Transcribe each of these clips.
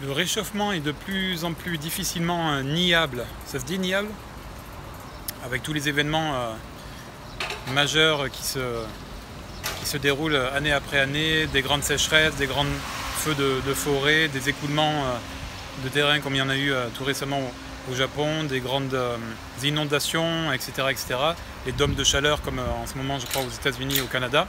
Le réchauffement est de plus en plus difficilement niable. Ça se dit niable? Avec tous les événements majeurs qui se déroulent année après année, des grandes sécheresses, des grands feux de forêt, des écoulements de terrain comme il y en a eu tout récemment au Japon, des grandes inondations, etc., etc. Les dômes de chaleur comme en ce moment je crois aux États-Unis et au Canada.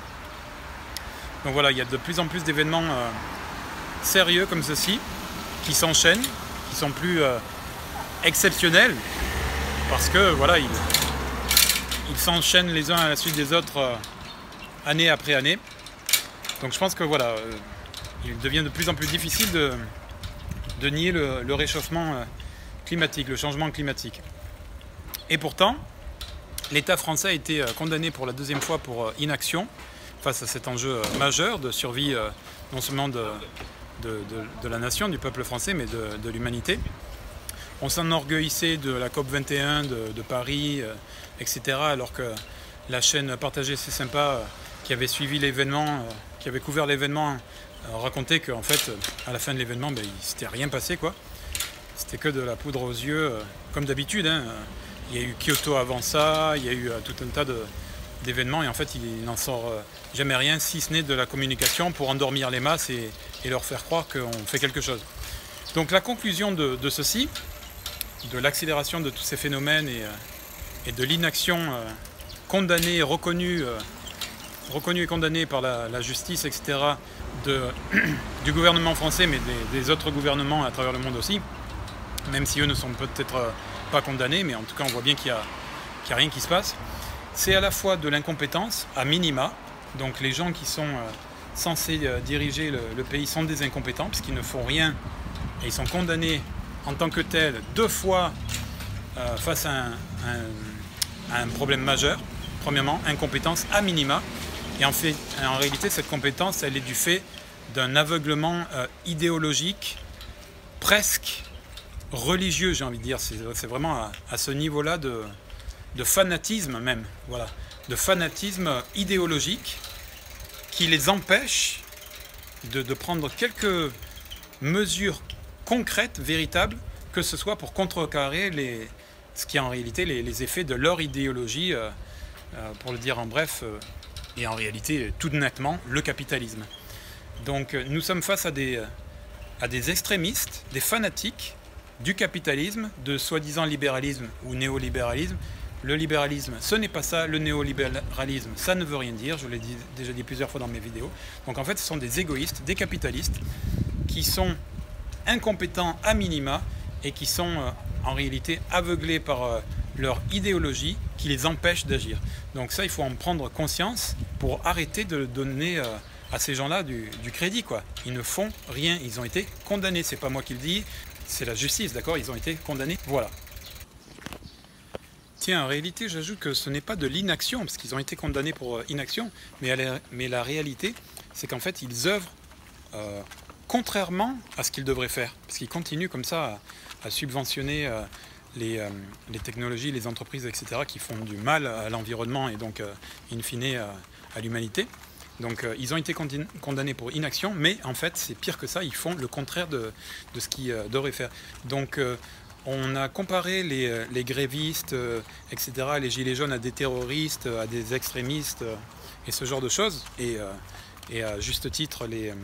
Donc voilà, il y a de plus en plus d'événements sérieux comme ceci qui s'enchaînent, qui sont plus exceptionnels parce que voilà, ils s'enchaînent les uns à la suite des autres année après année. Donc je pense que voilà, il devient de plus en plus difficile de nier le réchauffement climatique, le changement climatique. Et pourtant, l'État français a été condamné pour la deuxième fois pour inaction face à cet enjeu majeur de survie non seulement de la nation, du peuple français, mais de l'humanité. On s'enorgueillissait de la COP21 de Paris, etc., alors que la chaîne Partagée c'est sympa, qui avait suivi l'événement, qui avait couvert l'événement, racontait qu'en fait, à la fin de l'événement, il ne s'était rien passé, quoi. C'était que de la poudre aux yeux, comme d'habitude, hein. Il y a eu Kyoto avant ça, il y a eu tout un tas d'événements, et en fait, il n'en sort jamais rien, si ce n'est de la communication pour endormir les masses et leur faire croire qu'on fait quelque chose. Donc la conclusion de ceci, de l'accélération de tous ces phénomènes et de l'inaction condamnée, reconnue et condamnée par la justice, etc., du gouvernement français, mais des autres gouvernements à travers le monde aussi, même si eux ne sont peut-être pas condamnés, mais en tout cas on voit bien qu'il n'y a rien qui se passe. C'est à la fois de l'incompétence, à minima, donc les gens qui sont censés diriger le pays sont des incompétents, parce qu'ils ne font rien, et ils sont condamnés en tant que tels 2 fois face à un problème majeur. Premièrement, incompétence à minima, et en réalité cette compétence, elle est du fait d'un aveuglement idéologique, presque religieux, j'ai envie de dire. C'est vraiment à ce niveau-là de fanatisme même, voilà, de fanatisme idéologique qui les empêche de prendre quelques mesures concrètes, véritables, que ce soit pour contrecarrer ce qui est en réalité les effets de leur idéologie, pour le dire en bref, et en réalité tout nettement, le capitalisme. Donc nous sommes face à des extrémistes, des fanatiques du capitalisme, de soi-disant libéralisme ou néolibéralisme. Le libéralisme, ce n'est pas ça. Le néolibéralisme, ça ne veut rien dire. Je l'ai déjà dit plusieurs fois dans mes vidéos. Donc en fait, ce sont des égoïstes, des capitalistes, qui sont incompétents à minima et qui sont en réalité aveuglés par leur idéologie qui les empêche d'agir. Donc ça, il faut en prendre conscience pour arrêter de donner à ces gens-là du crédit, quoi. Ils ne font rien. Ils ont été condamnés. C'est pas moi qui le dis, c'est la justice, d'accord? Ils ont été condamnés. Voilà. Tiens, en réalité, j'ajoute que ce n'est pas de l'inaction, parce qu'ils ont été condamnés pour inaction, mais la réalité, c'est qu'en fait, ils œuvrent contrairement à ce qu'ils devraient faire, parce qu'ils continuent comme ça à subventionner les technologies, les entreprises, etc., qui font du mal à l'environnement et donc, in fine, à l'humanité. Donc, ils ont été condamnés pour inaction, mais en fait, c'est pire que ça, ils font le contraire de ce qu'ils devraient faire. Donc, on a comparé les grévistes, etc., les gilets jaunes à des terroristes, à des extrémistes et ce genre de choses. Et à juste titre, les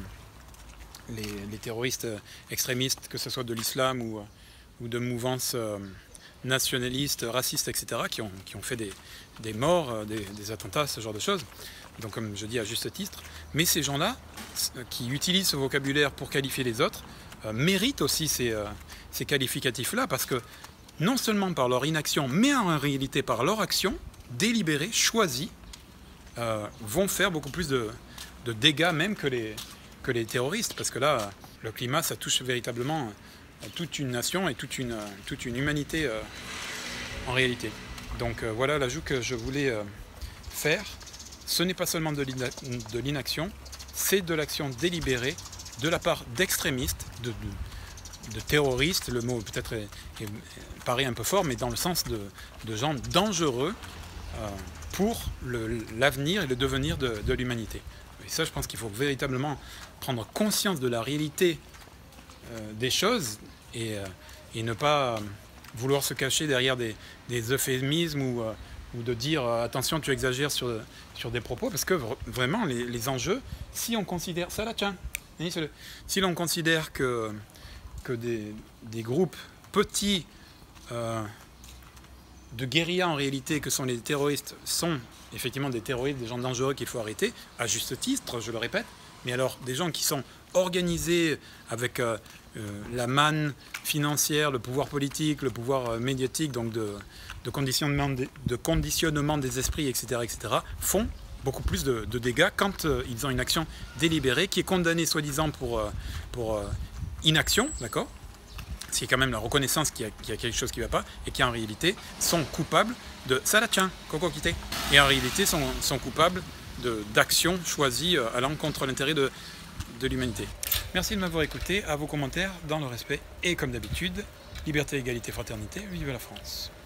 terroristes extrémistes, que ce soit de l'islam ou de mouvances nationalistes, racistes, etc., qui ont fait des morts, des attentats, ce genre de choses. Donc comme je dis à juste titre. Mais ces gens-là, qui utilisent ce vocabulaire pour qualifier les autres, méritent aussi ces qualificatifs-là, parce que non seulement par leur inaction, mais en réalité par leur action, délibérée, choisie, vont faire beaucoup plus de dégâts même que les terroristes, parce que là, le climat, ça touche véritablement toute une nation et toute une humanité en réalité. Donc voilà l'ajout que je voulais faire. Ce n'est pas seulement de l'inaction, c'est de l'action délibérée de la part d'extrémistes, de terroristes. Le mot peut-être paraît un peu fort, mais dans le sens de gens dangereux pour l'avenir et le devenir de l'humanité. Et ça, je pense qu'il faut véritablement prendre conscience de la réalité des choses et ne pas vouloir se cacher derrière des euphémismes ou de dire attention tu exagères sur des propos, parce que vraiment les enjeux, si on considère ça là, tiens, si l'on considère que des groupes petits de guérilla en réalité que sont les terroristes sont effectivement des terroristes, des gens dangereux qu'il faut arrêter, à juste titre, je le répète, mais alors des gens qui sont organisés avec la manne financière, le pouvoir politique, le pouvoir médiatique, donc de conditionnement des esprits, etc., font beaucoup plus de dégâts quand ils ont une action délibérée qui est condamnée soi-disant pour inaction, d'accord ? C'est quand même la reconnaissance qu'il y a quelque chose qui ne va pas et qui en réalité sont coupables de ça là tiens, coco quitté, et en réalité sont coupables d'actions choisies allant contre l'intérêt de l'humanité. Merci de m'avoir écouté, à vos commentaires dans le respect et comme d'habitude, liberté, égalité, fraternité, vive la France.